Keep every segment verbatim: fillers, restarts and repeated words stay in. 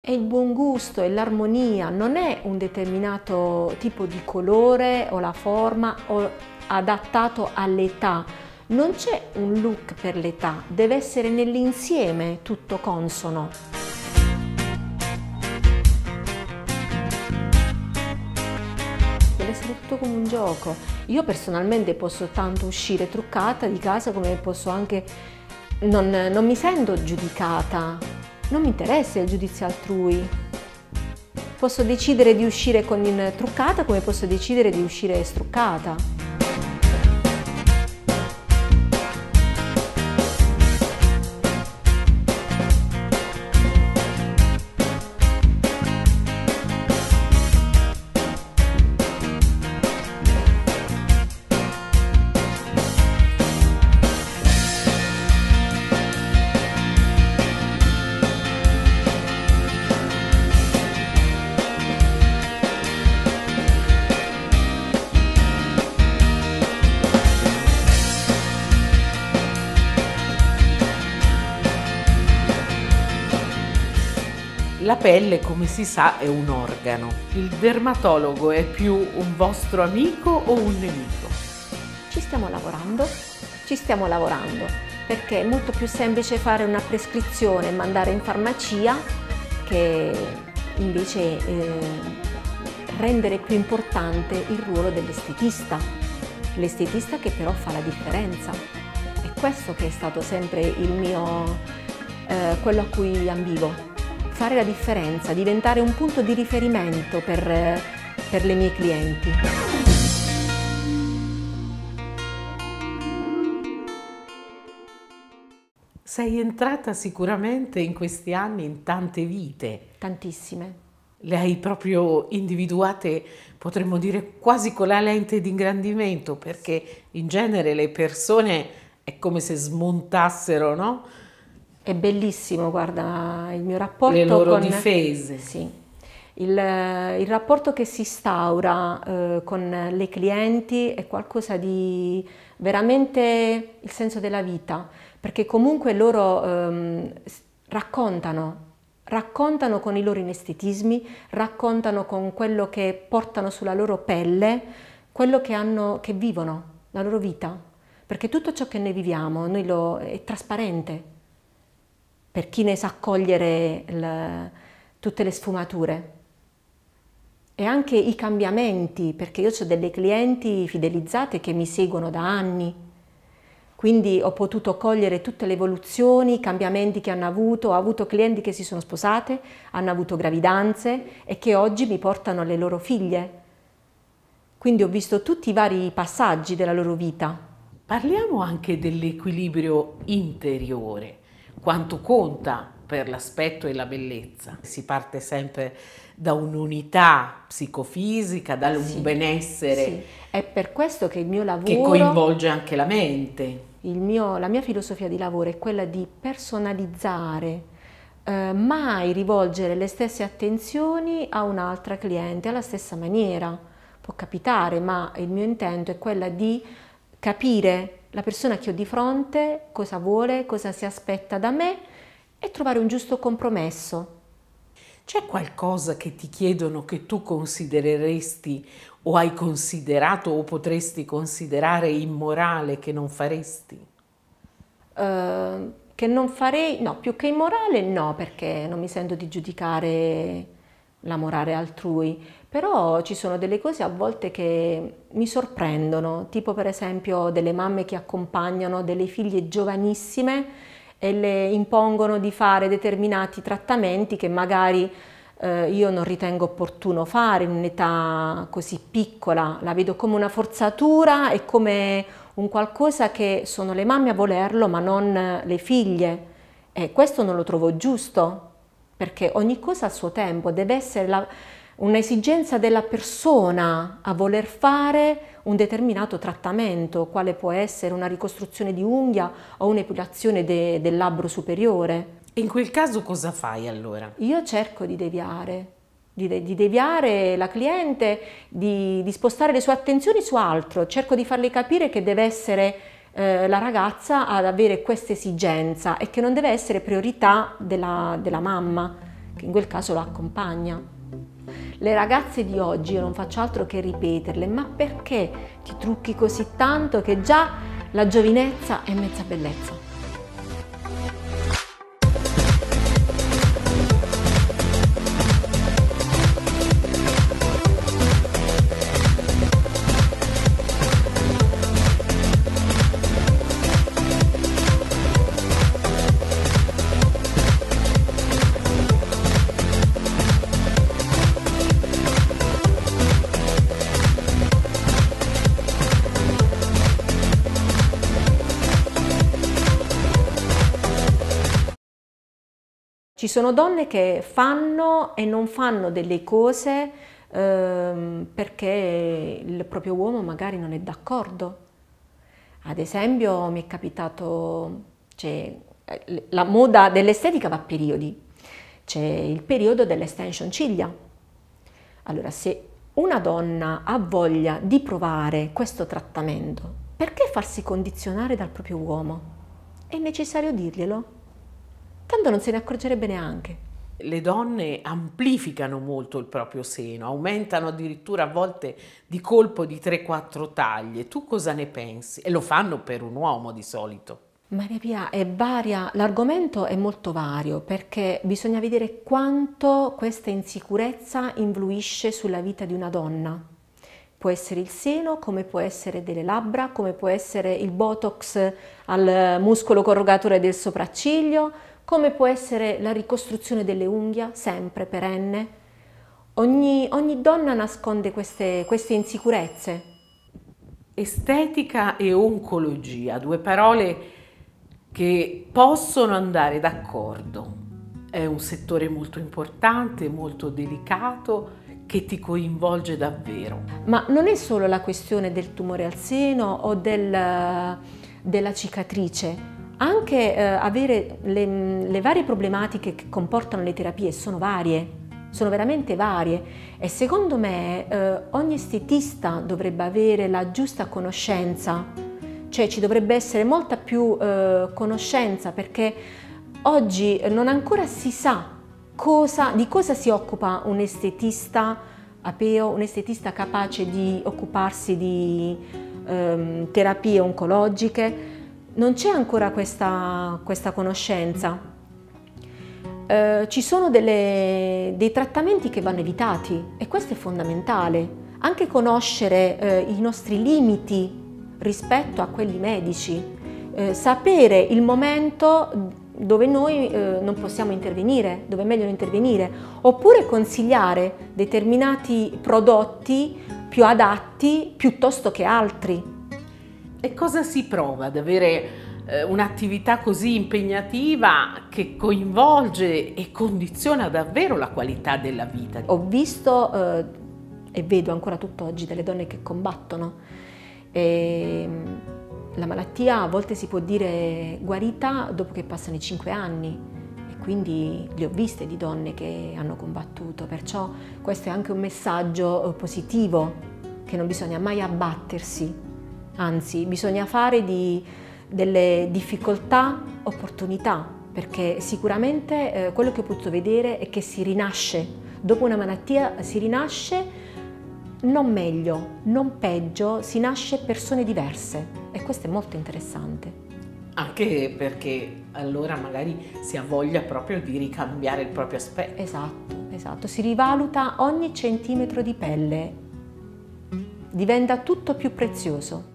È il buon gusto, è l'armonia, non è un determinato tipo di colore o la forma o adattato all'età. Non c'è un look per l'età, deve essere nell'insieme tutto consono. Deve essere tutto come un gioco. Io personalmente posso tanto uscire truccata di casa come posso anche... Non, non mi sento giudicata. Non mi interessa il giudizio altrui. Posso decidere di uscire con il truccata come posso decidere di uscire struccata. La pelle, come si sa, è un organo. Il dermatologo è più un vostro amico o un nemico? Ci stiamo lavorando, ci stiamo lavorando, perché è molto più semplice fare una prescrizione e mandare in farmacia che invece eh, rendere più importante il ruolo dell'estetista. L'estetista che però fa la differenza. È questo che è stato sempre il mio, eh, quello a cui ambivo. Fare la differenza, diventare un punto di riferimento per, per le mie clienti. Sei entrata sicuramente in questi anni in tante vite. Tantissime. Le hai proprio individuate, potremmo dire, quasi con la lente di ingrandimento, perché in genere le persone è come se smontassero, no? È bellissimo, guarda, il mio rapporto le loro con... difese. Sì, il, il rapporto che si instaura eh, con le clienti è qualcosa di veramente il senso della vita, perché comunque loro ehm, raccontano, raccontano con i loro inestetismi, raccontano con quello che portano sulla loro pelle, quello che, hanno, che vivono, la loro vita, perché tutto ciò che noi viviamo noi lo, è trasparente. Per chi ne sa cogliere il, tutte le sfumature e anche i cambiamenti, perché io ho delle clienti fidelizzate che mi seguono da anni, quindi ho potuto cogliere tutte le evoluzioni, i cambiamenti che hanno avuto. Ho avuto clienti che si sono sposate, hanno avuto gravidanze e che oggi mi portano le loro figlie, quindi ho visto tutti i vari passaggi della loro vita. Parliamo anche dell'equilibrio interiore. Quanto conta per l'aspetto e la bellezza? Si parte sempre da un'unità psicofisica, da un sì, benessere. Sì. È per questo che il mio lavoro... Che coinvolge anche la mente. Il mio, la mia filosofia di lavoro è quella di personalizzare, eh, mai rivolgere le stesse attenzioni a un'altra cliente alla stessa maniera. Può capitare, ma il mio intento è quella di capire la persona che ho di fronte, cosa vuole, cosa si aspetta da me e trovare un giusto compromesso. C'è qualcosa che ti chiedono che tu considereresti o hai considerato o potresti considerare immorale che non faresti? Uh, che non farei, no, più che immorale no, perché non mi sento di giudicare la morale altrui, però ci sono delle cose a volte che mi sorprendono, tipo per esempio delle mamme che accompagnano delle figlie giovanissime e le impongono di fare determinati trattamenti che magari eh, io non ritengo opportuno fare in un'età così piccola. La vedo come una forzatura e come un qualcosa che sono le mamme a volerlo ma non le figlie, e questo non lo trovo giusto, perché ogni cosa a suo tempo, deve essere un'esigenza della persona a voler fare un determinato trattamento, quale può essere una ricostruzione di unghia o un'epilazione de, del labbro superiore. In quel caso cosa fai allora? Io cerco di deviare, di, de, di deviare la cliente, di, di spostare le sue attenzioni su altro, cerco di farle capire che deve essere eh, la ragazza ad avere questa esigenza e che non deve essere priorità della, della mamma, che in quel caso lo accompagna. Le ragazze di oggi, io non faccio altro che ripeterle, ma perché ti trucchi così tanto che già la giovinezza è mezza bellezza? Ci sono donne che fanno e non fanno delle cose ehm, perché il proprio uomo magari non è d'accordo. Ad esempio mi è capitato, cioè, la moda dell'estetica va a periodi, c'è il periodo dell'extension ciglia. Allora, se una donna ha voglia di provare questo trattamento, perché farsi condizionare dal proprio uomo? È necessario dirglielo? Tanto non se ne accorgerebbe neanche. Le donne amplificano molto il proprio seno, aumentano addirittura a volte di colpo di tre quattro taglie. Tu cosa ne pensi? E lo fanno per un uomo di solito. Maria Pia, è varia, l'argomento è molto vario perché bisogna vedere quanto questa insicurezza influisce sulla vita di una donna. Può essere il seno, come può essere delle labbra, come può essere il botox al muscolo corrugatore del sopracciglio, come può essere la ricostruzione delle unghie, sempre perenne. Ogni, ogni donna nasconde queste, queste insicurezze. Estetica e oncologia, due parole che possono andare d'accordo. È un settore molto importante, molto delicato, che ti coinvolge davvero. Ma non è solo la questione del tumore al seno o del, della cicatrice. Anche eh, avere le, le varie problematiche che comportano le terapie sono varie, sono veramente varie e secondo me eh, ogni estetista dovrebbe avere la giusta conoscenza, cioè ci dovrebbe essere molta più eh, conoscenza perché oggi non ancora si sa cosa, di cosa si occupa un estetista apeo, un estetista capace di occuparsi di eh, terapie oncologiche. Non c'è ancora questa, questa conoscenza. Eh, ci sono delle, dei trattamenti che vanno evitati e questo è fondamentale. Anche conoscere eh, i nostri limiti rispetto a quelli medici, eh, sapere il momento dove noi eh, non possiamo intervenire, dove è meglio intervenire, oppure consigliare determinati prodotti più adatti piuttosto che altri. E cosa si prova ad avere eh, un'attività così impegnativa che coinvolge e condiziona davvero la qualità della vita? Ho visto eh, e vedo ancora tutt'oggi delle donne che combattono. E la malattia a volte si può dire guarita dopo che passano i cinque anni e quindi le ho viste di donne che hanno combattuto, perciò questo è anche un messaggio positivo, che non bisogna mai abbattersi. Anzi, bisogna fare di, delle difficoltà opportunità, perché sicuramente eh, quello che ho potuto vedere è che si rinasce. Dopo una malattia si rinasce non meglio, non peggio, si nasce persone diverse e questo è molto interessante. Anche perché allora magari si ha voglia proprio di ricambiare il proprio aspetto. Esatto, esatto. Si rivaluta ogni centimetro di pelle, diventa tutto più prezioso.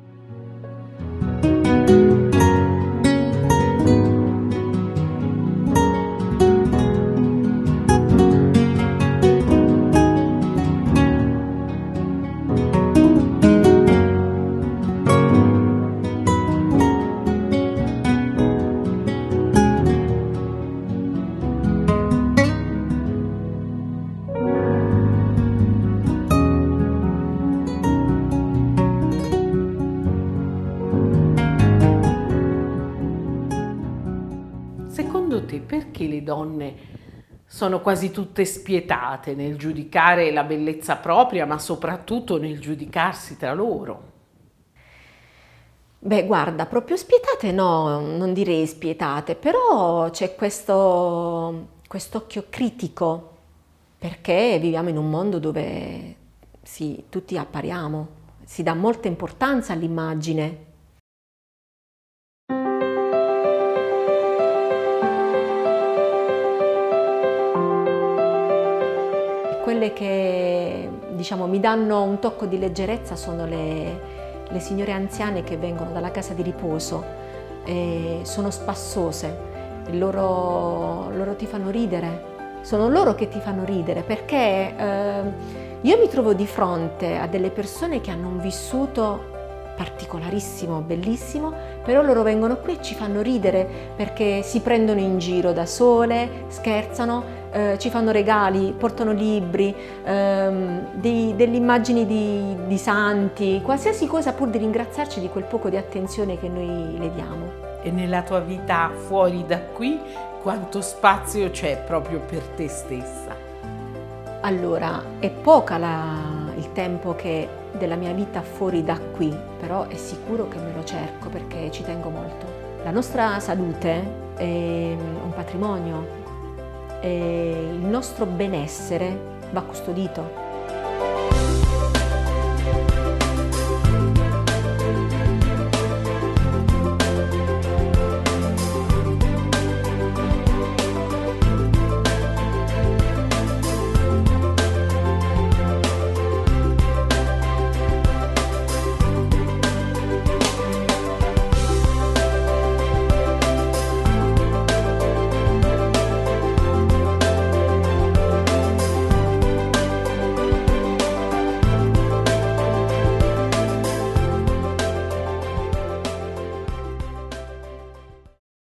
Secondo te perché le donne sono quasi tutte spietate nel giudicare la bellezza propria, ma soprattutto nel giudicarsi tra loro? Beh, guarda, proprio spietate no, non direi spietate, però c'è questo, quest'occhio critico, perché viviamo in un mondo dove sì, tutti appariamo, si dà molta importanza all'immagine. Quelle che, diciamo, mi danno un tocco di leggerezza sono le, le signore anziane che vengono dalla casa di riposo, e sono spassose, loro, loro ti fanno ridere, sono loro che ti fanno ridere, perché eh, io mi trovo di fronte a delle persone che hanno un vissuto particolarissimo, bellissimo, però loro vengono qui e ci fanno ridere perché si prendono in giro da sole, scherzano, eh, ci fanno regali, portano libri, ehm, dei, delle immagini di, di santi, qualsiasi cosa pur di ringraziarci di quel poco di attenzione che noi le diamo. E nella tua vita fuori da qui quanto spazio c'è proprio per te stessa? Allora, è poca la, il tempo che della mia vita fuori da qui, però è sicuro che me lo cerco perché ci tengo molto. La nostra salute è un patrimonio e il nostro benessere va custodito.